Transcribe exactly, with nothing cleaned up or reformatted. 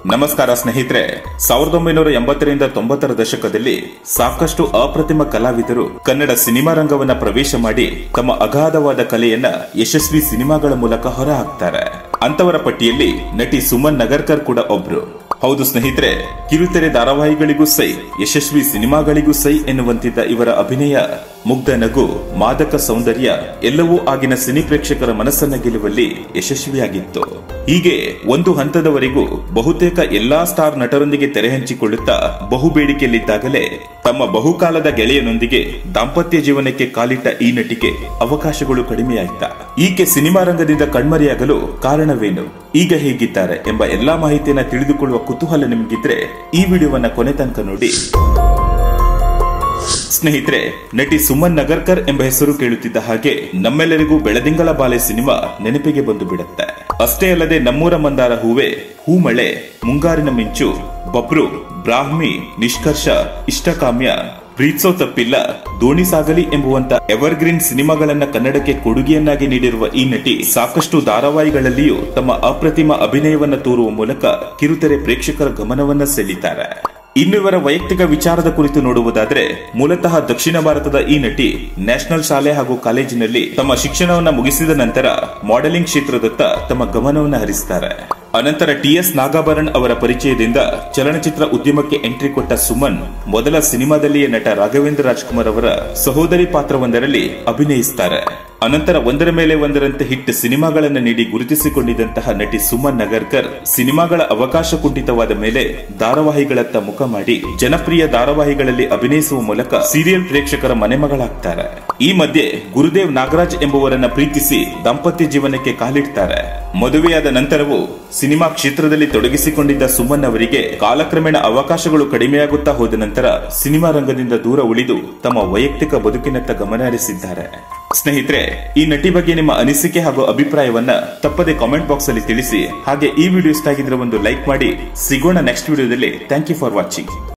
ನಮಸ್ಕಾರ ಸ್ನೇಹಿತರೆ, ಸಾವಿರದ ಒಂಬೈನೂರ ಎಂಬತ್ತರಿಂದ ತೊಂಬತ್ತರ ದಶಕದಲ್ಲಿ ಸಾಕಷ್ಟು ಅಪ್ರತಿಮ ಕಲಾವಿದರು ಕನ್ನಡ ಸಿನಿಮಾ ರಂಗವನ್ನ ಪ್ರವೇಶ ಮಾಡಿ ತಮ್ಮ ಅಗಾಧವಾದ ಕಲೆಯನ್ನ ಯಶಸ್ವಿ ಸಿನಿಮಾಗಳ ಮೂಲಕ ಹೊರಹಾಕ್ತಾರೆ. ಅಂತವರ ಪಟ್ಟಿಯಲ್ಲಿ ನಟಿ ಸುಮನ್ ನಗರ್ಕರ್ ಕೂಡ ಒಬ್ರು. ಹೌದು ಸ್ನೇಹಿತರೆ, ಕಿರುತೆರೆ ಧಾರಾವಾಹಿಗಳಿಗೂ ಸೈ, ಯಶಸ್ವಿ ಸಿನಿಮಾಗಳಿಗೂ ಸೈ ಎನ್ನುವಂತಿದ್ದ ಇವರ ಅಭಿನಯ, ಮುಗ್ಧ ನಗು, ಮಾದಕ ಸೌಂದರ್ಯ ಎಲ್ಲವೂ ಆಗಿನ ಸಿನಿ ಪ್ರೇಕ್ಷಕರ ಮನಸ್ಸನ್ನ ಗೆಲ್ಲುವಲ್ಲಿ ಯಶಸ್ವಿಯಾಗಿತ್ತು. ಹೀಗೆ ಒಂದು ಹಂತದವರೆಗೂ ಬಹುತೇಕ ಎಲ್ಲಾ ಸ್ಟಾರ್ ನಟರೊಂದಿಗೆ ತೆರೆ ಹಂಚಿಕೊಳ್ಳುತ್ತಾ ಬಹುಬೇಡಿಕೆಯಲ್ಲಿದ್ದಾಗಲೇ ತಮ್ಮ ಬಹುಕಾಲದ ಗೆಳೆಯನೊಂದಿಗೆ ದಾಂಪತ್ಯ ಜೀವನಕ್ಕೆ ಕಾಲಿಟ್ಟ ಈ ನಟಿಗೆ ಅವಕಾಶಗಳು ಕಡಿಮೆಯಾಯ್ತ. ಈಕೆ ಸಿನಿಮಾ ರಂಗದಿಂದ ಕಣ್ಮರೆಯಾಗಲು ಕಾರಣವೇನು, ಈಗ ಹೇಗಿದ್ದಾರೆ ಎಂಬ ಎಲ್ಲಾ ಮಾಹಿತಿಯನ್ನ ತಿಳಿದುಕೊಳ್ಳುವ ಕುತೂಹಲ ನಿಮಗಿದ್ರೆ ಈ ವಿಡಿಯೋವನ್ನ ಕೊನೆ ತನಕ ನೋಡಿ. ಸ್ನೇಹಿತರೆ, ನಟಿ ಸುಮನ್ ನಗರ್ಕರ್ ಎಂಬ ಹೆಸರು ಕೇಳುತ್ತಿದ್ದ ಹಾಗೆ ನಮ್ಮೆಲ್ಲರಿಗೂ ಬೆಳದಿಂಗಳ ಬಾಲೆ ಸಿನಿಮಾ ನೆನಪಿಗೆ ಬಂದು ಬಿಡುತ್ತೆ. ಅಷ್ಟೇ ಅಲ್ಲದೆ ನಮ್ಮೂರ ಮಂದಾರ ಹೂವೆ, ಹೂಮಳೆ, ಮುಂಗಾರಿನ ಮಿಂಚು, ಬಬ್ರು, ಬ್ರಾಹ್ಮಿ, ನಿಷ್ಕರ್ಷ, ಇಷ್ಟಕಾಮ್ಯ, ಪ್ರೀತ್ಸೋ ತಪ್ಪಿಲ್ಲ, ದೋಣಿ ಸಾಗಲಿ ಎಂಬುವಂತ ಎವರ್ಗ್ರೀನ್ ಸಿನಿಮಾಗಳನ್ನ ಕನ್ನಡಕ್ಕೆ ಕೊಡುಗೆಯನ್ನಾಗಿ ನೀಡಿರುವ ಈ ನಟಿ ಸಾಕಷ್ಟು ಧಾರಾವಾಹಿಗಳಲ್ಲಿಯೂ ತಮ್ಮ ಅಪ್ರತಿಮ ಅಭಿನಯವನ್ನ ತೋರುವ ಮೂಲಕ ಕಿರುತೆರೆ ಪ್ರೇಕ್ಷಕರ ಗಮನವನ್ನ ಸೆಳೀತಾರೆ. ಇನ್ನು ಇವರ ವೈಯಕ್ತಿಕ ವಿಚಾರದ ಕುರಿತು ನೋಡುವುದಾದ್ರೆ, ಮೂಲತಃ ದಕ್ಷಿಣ ಭಾರತದ ಈ ನಟಿ ನ್ಯಾಷನಲ್ ಶಾಲೆ ಹಾಗೂ ಕಾಲೇಜಿನಲ್ಲಿ ತಮ್ಮ ಶಿಕ್ಷಣವನ್ನ ಮುಗಿಸಿದ ನಂತರ ಮಾಡೆಲಿಂಗ್ ಕ್ಷೇತ್ರದತ್ತ ತಮ್ಮ ಗಮನವನ್ನು ಹರಿಸುತ್ತಾರೆ. ಅನಂತರ ಟಿ ಎಸ್ ನಾಗಾಭರಣ್ ಅವರ ಪರಿಚಯದಿಂದ ಚಲನಚಿತ್ರ ಉದ್ಯಮಕ್ಕೆ ಎಂಟ್ರಿ ಕೊಟ್ಟ ಸುಮನ್ ಮೊದಲ ಸಿನಿಮಾದಲ್ಲಿಯೇ ನಟ ರಾಘವೇಂದ್ರ ರಾಜ್ಕುಮಾರ್ ಅವರ ಸಹೋದರಿ ಪಾತ್ರವೊಂದರಲ್ಲಿ ಅಭಿನಯಿಸುತ್ತಾರೆ. ಅನಂತರ ಒಂದರ ಮೇಲೆ ಒಂದರಂತೆ ಹಿಟ್ ಸಿನಿಮಾಗಳನ್ನು ನೀಡಿ ಗುರುತಿಸಿಕೊಂಡಿದ್ದಂತಹ ನಟಿ ಸುಮನ್ ನಗರ್ಕರ್ ಸಿನಿಮಾಗಳ ಅವಕಾಶ ಕುಂಠಿತವಾದ ಮೇಲೆ ಧಾರಾವಾಹಿಗಳತ್ತ ಮುಖ ಮಾಡಿ ಜನಪ್ರಿಯ ಧಾರಾವಾಹಿಗಳಲ್ಲಿ ಅಭಿನಯಿಸುವ ಮೂಲಕ ಸೀರಿಯಲ್ ಪ್ರೇಕ್ಷಕರ ಮನೆಮಗಳಾಗ್ತಾರೆ. ಈ ಮಧ್ಯೆ ಗುರುದೇವ್ ನಾಗರಾಜ್ ಎಂಬುವರನ್ನ ಪ್ರೀತಿಸಿ ದಾಂಪತ್ಯ ಜೀವನಕ್ಕೆ ಕಾಲಿಡ್ತಾರೆ. ಮದುವೆಯಾದ ನಂತರವೂ ಸಿನಿಮಾ ಕ್ಷೇತ್ರದಲ್ಲಿ ತೊಡಗಿಸಿಕೊಂಡಿದ್ದ ಸುಮನ್ ಅವರಿಗೆ ಕಾಲಕ್ರಮೇಣ ಅವಕಾಶಗಳು ಕಡಿಮೆಯಾಗುತ್ತಾ ಹೋದ ನಂತರ ಸಿನಿಮಾ ರಂಗದಿಂದ ದೂರ ಉಳಿದು ತಮ್ಮ ವೈಯಕ್ತಿಕ ಬದುಕಿನತ್ತ ಗಮನ ಹರಿಸಿದ್ದಾರೆ. ಸ್ನೇಹಿತರೆ, ಈ ನಟಿ ಬಗ್ಗೆ ನಿಮ್ಮ ಅನಿಸಿಕೆ ಹಾಗೂ ಅಭಿಪ್ರಾಯವನ್ನ ತಪ್ಪದೆ ಕಾಮೆಂಟ್ ಬಾಕ್ಸ್ ಅಲ್ಲಿ ತಿಳಿಸಿ. ಹಾಗೆ ಈ ವಿಡಿಯೋ ಇಷ್ಟ ಆಗಿದ್ರೆ ಒಂದು ಲೈಕ್ ಮಾಡಿ. ಸಿಗೋಣ ನೆಕ್ಸ್ಟ್ ವಿಡಿಯೋದಲ್ಲಿ. Thank you for watching.